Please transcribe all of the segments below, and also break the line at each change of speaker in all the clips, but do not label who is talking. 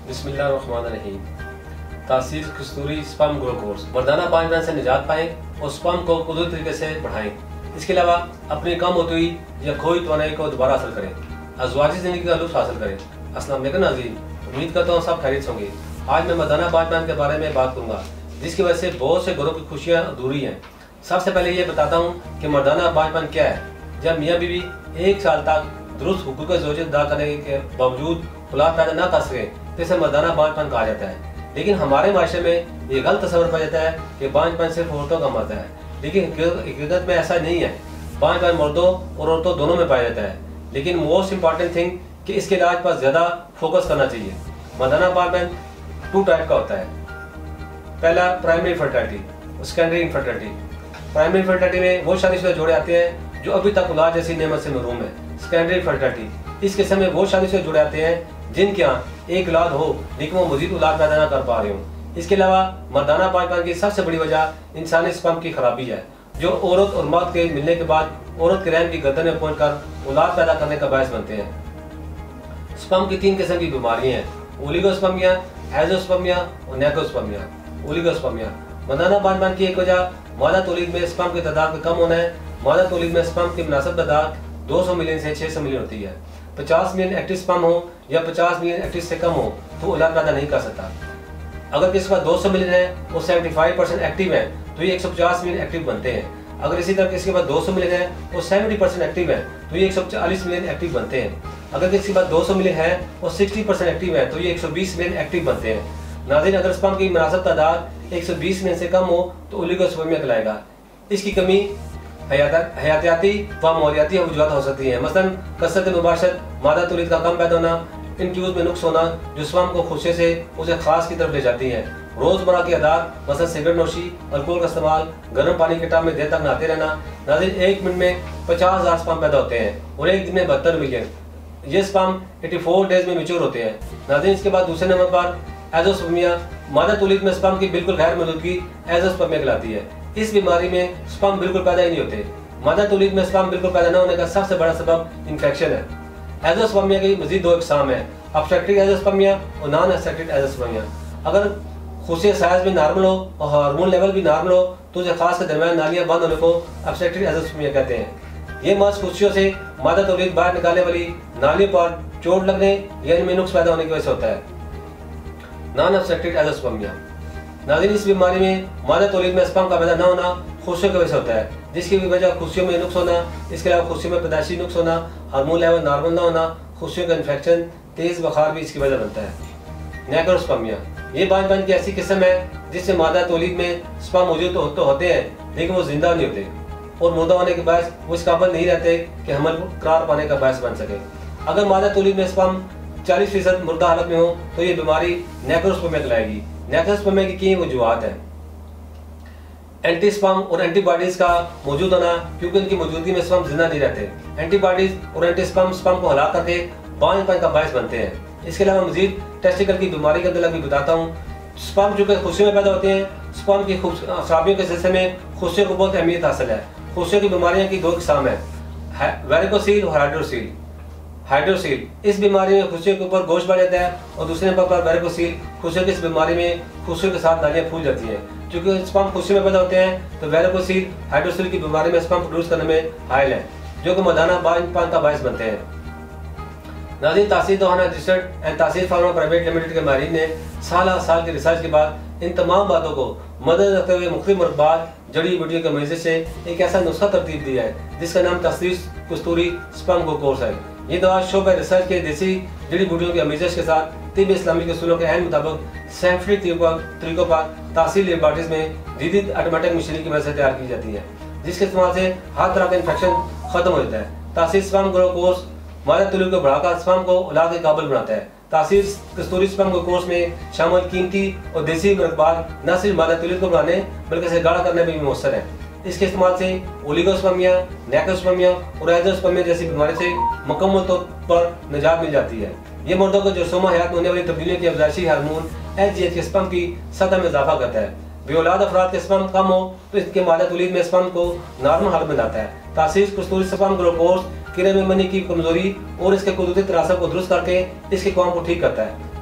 बिस्मिल्लाहिर्रहमानिर्रहीम। तासीर कस्तूरी sperm grow course मर्दाना पाँच से निजात पाएँ और स्पर्म को कुदरती तरीके से बढ़ाएँ। इसके अलावा अपनी कम होती हुई या खोई तवानाई को दोबारा हासिल करें, अज़वाजी ज़िंदगी का लुत्फ़ हासिल करें। अस्सलाम वालेकुम नाज़रीन, उम्मीद करता हूँ सब खैरियत होंगे। आज मैं मर्दाना पाँच के बारे में बात करूँगा, जिसकी वजह से बहुत से घरों की खुशियाँ अधूरी हैं। सबसे पहले ये बताता हूँ कि मर्दाना पाँच क्या है। जब मियाँ बीवी 1 साल तक दुरुस्त हुकूक ज़ौजियत अदा करने के बावजूद औलाद पैदा न कर सके तो इसे मर्दाना पाँच कहा जाता है। लेकिन हमारे माशरे में ये गलत तस्वर पाया जाता है कि पाँच सिर्फ औरतों का मर्द है, लेकिन हकीकत में ऐसा नहीं है। पाँच मर्दों और औरतों दोनों में पाया जाता है। लेकिन मोस्ट इम्पॉर्टेंट थिंग कि इसके इलाज पर ज़्यादा फोकस करना चाहिए। मर्दाना पाँच 2 टाइप का होता है। पहला primary fertility, secondary infertility. Primary fertility में वो शादीशुदा जोड़े आते हैं जो अभी तक औलाद जैसी नेमत से महरूम है। सेकेंडरी फर्टिलिटी, इस किस्म में वो शादीशुदा जोड़े आते हैं जिनके यहाँ एक औलाद हो लेकिन वो मजीद औलाद पैदा ना कर पा रहे हो। इसके अलावा मर्दाना पाँच की सबसे बड़ी वजह इंसानी स्पर्म की खराबी है, जो औरत और मर्द के मिलने के बाद औरत के रहम की गर्दन में पहुंचकर औलाद पैदा करने का बायस बनते हैं। स्पर्म की 3 किस्म की बीमारियां हैं, ओलिगोस्पर्मिया, एजोस्पर्मिया और नेक्रोस्पर्मिया। ओलिगोस्पर्मिया मर्दाना पाँच की एक वजह मादा तौलीद में स्पर्म की तादाद कम होना है। मादा तौलीद में स्पर्म की मुनासिब तादाद 200 मिलियन से 600 मिलियन होती है। 50 मिलियन एक्टिव स्पर्म हो या 50 मिलियन एक्टिव से कम हो तो औलाद पैदा नहीं कर सकता। अगर किसी का 200 मिलियन है और 75% एक्टिव है तो ये 150 मिलियन एक्टिव बनते हैं। अगर इसी तरह किसी के पास 200 मिलियन है और 70% एक्टिव है तो ये 140 मिलियन एक्टिव बनते हैं। अगर किसी के पास 200 मिलियन है और 60% एक्टिव है तो ये 120 मिलियन एक्टिव बनते हैं। नाज़रीन, अगर स्पर्म की मुनासिब तादाद 120 मिलियन से कम हो तो ओलिगोस्पर्मिया कहलाएगा। इसकी कमी हयातियाती व मौलियाती वजूहात हो सकती हैं, मसलन कसरत मुबाशरत, मादा तौलीद का कम पैदा होना, इंफ्यूज में नुक्स होना जो स्पर्म को खुशे से उसे खास की तरफ ले जाती हैं। रोजमर्रा की आदत मसलन सिगरेट नोशी, अल्कोहल का इस्तेमाल, गर्म पानी के टब में देर तक नहाते रहना। नाज़रीन, 1 मिनट में 50,000 स्पर्म पैदा होते हैं और एक दिन में 72 मिलियन। ये स्पर्म 84 डेज में मैच्योर होते हैं। नाज़रीन, इसके बाद दूसरे नंबर पर एजोस्पर्मिया, मादा तौलीद में स्पर्म की बिल्कुल गैर मौजूदगी एजोस्पर्मिया कहलाती है। इस बीमारी में स्पर्म बिल्कुल पैदा ही नहीं होते। मादा तौलीद में स्पर्म बिल्कुल पैदा न होने का सबसे बड़ा सबब इन्फेक्शन है। एजोस्पर्मिया की मजीद 2 अक़साम है, ऑब्स्ट्रक्टिव एजोस्पर्मिया और नॉन ऑब्स्ट्रक्टिव एजोस्पर्मिया। अगर खुशी साइज भी नॉर्मल हो और हार्मोन लेवल भी नॉर्मल हो तो उसे खास के दरमियान नालियां बंद होने को ऑब्स्ट्रक्टिव एजोस्पर्मिया कहते हैं। ये मर्ज खुशियों से मादा तौलीद बाहर निकालने वाली नालियों पर चोट लगने या इनमें नुक्स पैदा होने की वजह से होता है। नॉन ऑब्स्ट्रक्टिव एजोस्पर्मिया, नाज़रीन, इस बीमारी में मादा तौलीद में स्पर्म का पैदा न होना खुशियों की वजह से होता है, जिसकी वजह खुशियों में नुक्स होना, इसके अलावा खुशियों में पैदाइशी नुक्स होना, हार्मोन लेवल नॉर्मल न होना, खुशियों का इन्फेक्शन, तेज बुखार भी इसकी वजह बनता है। नेक्रोस्पर्मिया, ये पाँच की ऐसी किस्म है जिससे मादा तौलीद में स्पर्म मौजूद तो होते हैं लेकिन वो जिंदा नहीं होते और मुर्दा होने के बाद वो इस काबिल नहीं रहते कि हमल करार पाने का बायस बन सके। अगर मादा तौलीद में स्पर्म 40% मुर्दा हालत में हो तो ये बीमारी नेक्रोस्पर्मिया कहलाएगी। नेक्रोस्पर्मिया की कई वजूहात हैं। एंटी स्पर्म और एंटीबॉडीज का मौजूद होना, क्योंकि उनकी मौजूदगी में स्पर्म जिंदा नहीं रहते। एंटीबॉडीज और एंटी स्पर्म को हला करके पाँच का बायस बनते हैं। इसके अलावा मजीद टेस्टिकल की बीमारी के अंदर भी बताता हूँ। स्पर्म जो कि खुशियों में पैदा होते हैं, स्पर्म की खराबियों के सिलसिले में खुशियों को बहुत अहमियत हासिल है। खुशियों की बीमारियों की 2 अक़साम है, वेरिकोसील और हाइड्रोसील। हाइड्रोसील, इस बीमारी में खुशियों के ऊपर गोश्त बढ़ जाता है और दूसरे नंबर पर वेरिकोसील, खुशियों की इस बीमारी में खुशियों के साथ नालियां फूल जाती हैं। क्योंकि स्पर्म खुशियों में पैदा होते हैं तो वेरिकोसील हाइड्रोसील की बीमारी में स्पर्म प्रोड्यूस करने में हायल है, जो कि मर्दाना पाँच का बायस बनते हैं। नाज़रीन, Taseer Dohana research and Taseer pharma private limited के माहिरीन ने साल की रिसर्च के बाद इन तमाम बातों को मदद रखते हुए मुख्तलिफ मरकबात, जड़ी बूटियों के मजे से एक ऐसा नुस्खा तरतीब दिया है जिसका नाम तासीर कस्तूरी स्पर्म ग्रो कोर्स है। ये दवा शोबे रिसर्च के देसी जड़ी बूटियों के अमीज़श के साथ तिब इस्लामी के उसूलों के अहम मुताबिक साइंटिफिक तरीकों पर तासीर लेबॉरेटरीज में जदीद ऑटोमेटिक मशीनरी की मदद से तैयार की जाती है, जिसके इस्तेमाल से हर तरह का इन्फेक्शन खत्म हो जाता है। तासीर स्पर्म ग्रो कोर्स मादा तौलीद को बढ़ाकर स्पर्म को औलाद के काबिल बनाता है। तासीर कस्तूरी स्पर्म ग्रो कोर्स में शामिल कीमती और देसी मरकबात न सिर्फ मादा तौलीद को बढ़ाने बल्कि इसे गाढ़ा करने में भी मौसर है। इसके इस्तेमाल से ओलिगोस्पर्मिया, नेक्रोस्पर्मिया और एजोस्पर्मिया जैसी बीमारी से मुकम्मल तौर पर निजात मिल जाती है। ये मर्दों को जरसोमा हयात में होने वाली तब्दीलियों की अफजाइशी हार्मोन HGH के स्पर्म की सतह में इजाफा करता है। बेऔलाद अफराद के स्पर्म कम हो तो इसके मादा तौलीद में स्पर्म को नॉर्मल हालत में लाता है। तासीर कस्तूरी स्पर्म ग्रो कोर्स किले में मनी की कमजोरी और इसके कुदरती तनासब को दुरुस्त करके इसके काम को ठीक करता है।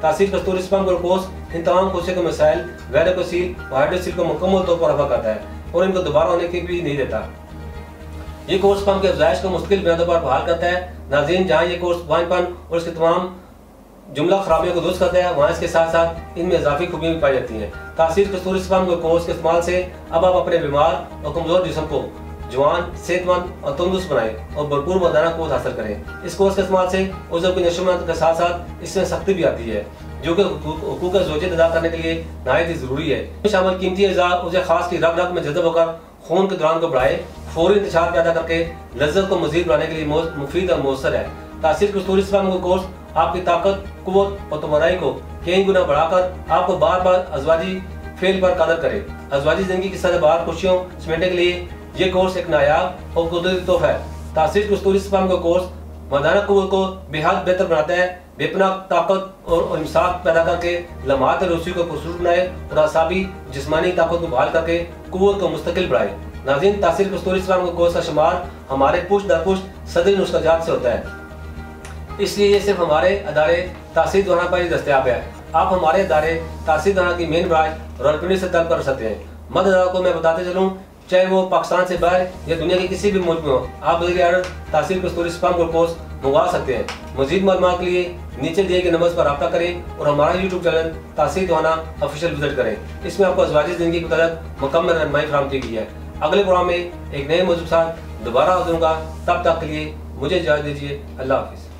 तासीर कस्तूरी स्पर्म ग्लूकोज इन तमाम कोशिका के मसाइल वैरोकोसील और हाइड्रोसील को मुकम्मल तौर पर रफा करता है और इनको दोबारा होने की भी नहीं देता। ये कोर्स स्पर्म के अफजाइश को मुस्तकिल बुनियादों पर बहाल करता है। नाज़रीन, जहाँ ये कोर्स वाइनपन और इसके तमाम जुमला खराबियों को दुरुस्त करता है, वहाँ इसके साथ साथ इनमें इजाफी खूबियाँ भी पाई जाती हैं। तासीर कस्तूरी स्पर्म ग्लूकोज के इस्तेमाल से अब आप अपने बीमार और कमजोर जिस्म को जवान, सेहतमंद और तंदुरुस्त बनाएं और भरपूर मर्दाना क़ुव्वत हासिल करें। इस कोर्स के इस्तेमाल से उज़्व की नशोमंद के साथ साथ इसमें सख्ती भी आती है, जो कि हुकूक ज़ौजियत अदा करने के लिए नहायत ही ज़रूरी है। शामिल कीमती अज़ा उसे खास की रग रग में जज़ब होकर खून के दौरान को बढ़ाए, फौरी इंतशार पैदा करके लज्जत को मज़ीद बढ़ाने के लिए मुफीद और मौसर है। तासीर कस्तूरी स्पर्म ग्लूकोज आपकी ताकत, कुव्वत और तवानाई को कई गुना बढ़ाकर आपको बार बार अज़वाजी फेल पर कादर करे। अज़वाजी ज़िंदगी की सदाबहार खुशियों समेटने के लिए ये कोर्स एक नायाब और कुदरती तोहफा है। तासीर कस्तूरी स्पर्म का कोर्स मर्दाना कुव्वत को बेहद बेहतर बनाता है, बेपनाह ताकत और इंसाफ पैदा करके लम्हात रोशी को पुरसूर बनाए और आसाबी जिस्मानी ताकत को बहाल करके कुव्वत को मुस्तकिल बढ़ाए। नाज़रीन, तासीर कस्तूरी स्पर्म का कोर्स का शुमार हमारे पुश्त दर पुश्त सदरी नुस्खाजात से होता है, इसलिए ये सिर्फ हमारे अदारे तासीर दवाना पर ही दस्तयाब है। आप हमारे अदारे तासीर दवाना की मेन ब्रांच रावलपिंडी से तलब कर सकते हैं। मद अदारा को मैं बताते चलूँ, चाहे वो पाकिस्तान से बाहर या दुनिया के किसी भी मुल्क में हो, आप बग़ैर ऑर्डर तासीर कस्तूरी स्पर्म ग्लूकोज मंगवा सकते हैं। मज़ीद मालूमात के लिए नीचे दिए गए नंबर पर रब्ता करें और हमारा यूट्यूब चैनल तासीर दवाना ऑफिशियल विजिट करें। इसमें आपको अज़वाजी ज़िंदगी के मुताल्लिक़ मुकम्मल रहनुमाई फराहम की गई है। अगले प्रोग्राम में एक नए मौजूद के साथ दोबारा हाज़िर होऊंगा। तब तक के लिए मुझे इजाज़त दीजिए। अल्लाह हाफ़िज़।